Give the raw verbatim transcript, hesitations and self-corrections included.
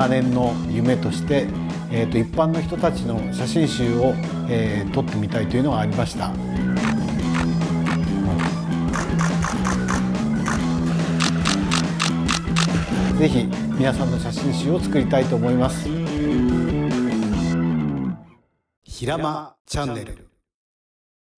長年の夢として、えー、と一般の人たちの写真集を、えー、撮ってみたいというのがありました。ぜひ皆さんの写真集を作りたいと思います。ひらまチャンネル。